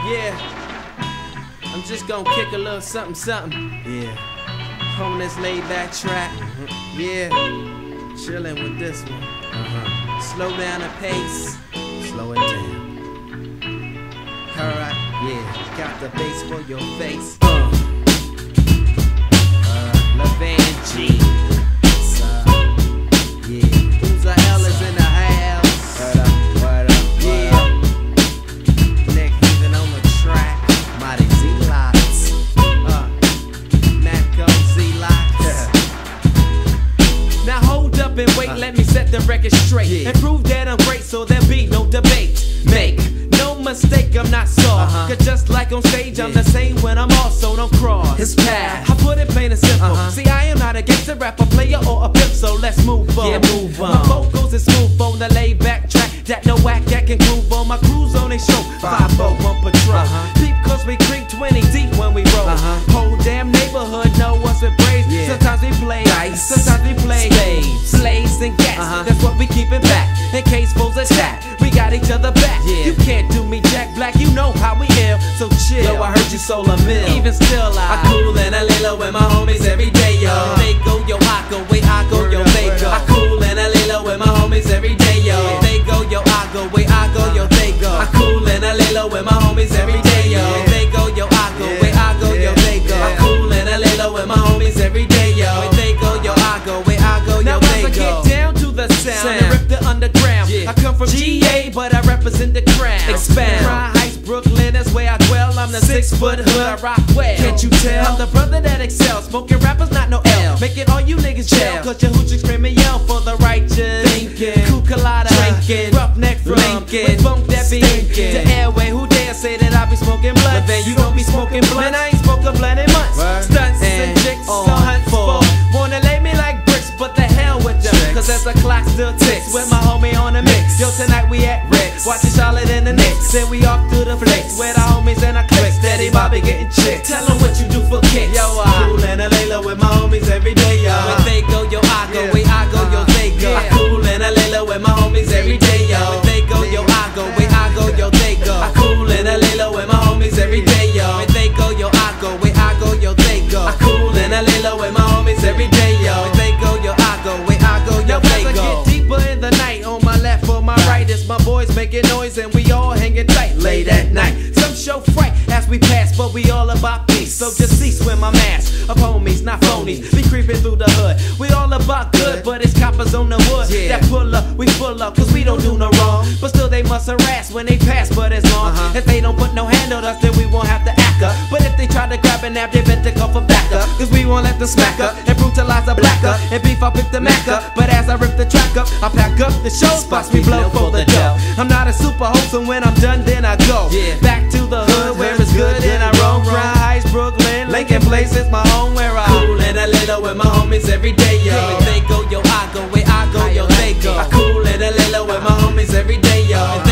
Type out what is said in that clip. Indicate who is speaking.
Speaker 1: Yeah, I'm just gonna kick a little something, something. Yeah, on this laid back track. Yeah, chillin' with this one. Slow down the pace, slow it down. Alright, yeah, got the bass for your face. LaVan G. Yeah, who's the hell is in the house? What up? Yeah, Nick even on the track. Mighty Z-Lots. Matco Z-Lots. Now hold up and wait, let me set the record straight. And prove that I'm great so there'll be no debate. Make no mistake, I'm not soft. Cause just like on stage, I'm the same when I'm off, so don't cross his path. I put it plain and simple. See, I am not a gangster rapper, player, or a pimp, so let's move on. Yeah, move on. My vocals is smooth on the laid back track that no whack that can groove on. My crew's on they show 5-0 on patrol. Peep cause we creep 20 deep when we roll. Whole damn neighborhood know what's with braids. Sometimes we play dice, sometimes we play slaves and gas. That's what we keep it back in case foes attack. We got each other back. You can't do me Jack Black, you know how we ill, so chill. Yo, I heard you sold a mill. Even still, I cool and I lay low with my homies every day, yo. They go, yo, I go, wait, I go, yo, they go. I cool and I lay low with my homies every day, yo. They go, yo, I go, wait, I go, yo, they go. I cool and I lay low with my homies every day, yo. They go, yo, I go, wait, I go, yo, they go. I cool and I lay low with my homies every day, yo. They go, yo, I go, wait, I go, yo, they go. Now I get down to the sound and rip the underground. I come from GA, but I represent the crown. Expound. Crown Heights, Brooklyn, that's where I dwell. I'm the 6-foot hood, I rock well. Can't you tell? I'm the brother that excels. Smoking rappers, not no L. Making all you niggas jail. Cause your hoochie scream and yell for the righteous. Thinking, cool colada, drinking, roughneck from Lincoln, with funk that be the airway. Who dare say that I be smoking blood? Then you don't be smoking blood. Man, I ain't smoking blood in months. Stunts and chicks on hunt for. Wanna lay me like bricks, but the hell with them. Cause as the clock still ticks, with my homie on the mix. Yo, tonight we at Rick's, watching Charlotte and the Knicks. Then we off to the flicks, with our homies and our cliques. Steady Bobby getting chicks. Tell them what you do for kicks. Yo, I cool and I lay low with my homies every day, yo. When they go, yo, I go, wait, I go, yo, they go. I cool and I lay low with my homies every day, yo. When they go, yo, I go, wait, I go, yo, they go. I cool and I lay low with my homies every day, yo. When they go, yo, I go, wait, I go, yo, they go. I cool and I lay low with my homies every day, yo. When they go, yo, I go, wait, I go, yo, they go. As I get deeper in the night, on my left or my right, it's my boys making noise and we all hanging tight late at night. Some show fright as we pass, but we all about peace. So just cease with my mask of homies, not phonies. Be creeping through the hood. We all about good, but it's coppers on the wood that pull up, we full up, cause we don't do no wrong. But still they must harass when they pass, but as long as they don't put no hand on us, then we won't have to act up. But if they try to grab a nap, they better call for backup, cause we won't let them smack up and brutalize a blacker. And beef, I pick the Mac up, but as I rip the track up, I pack up the show spots, we blow for the dough. I'm not a super host, and when I'm done, then I go back to the hood where it's good and I roam. Crown Heights, Brooklyn, Lincoln Place is my home where I cool and I lay low with my homies every day, yo. When they go, yo, I go, wait, I go, yo, they go. I cool and I lay low with my homies every day, yo.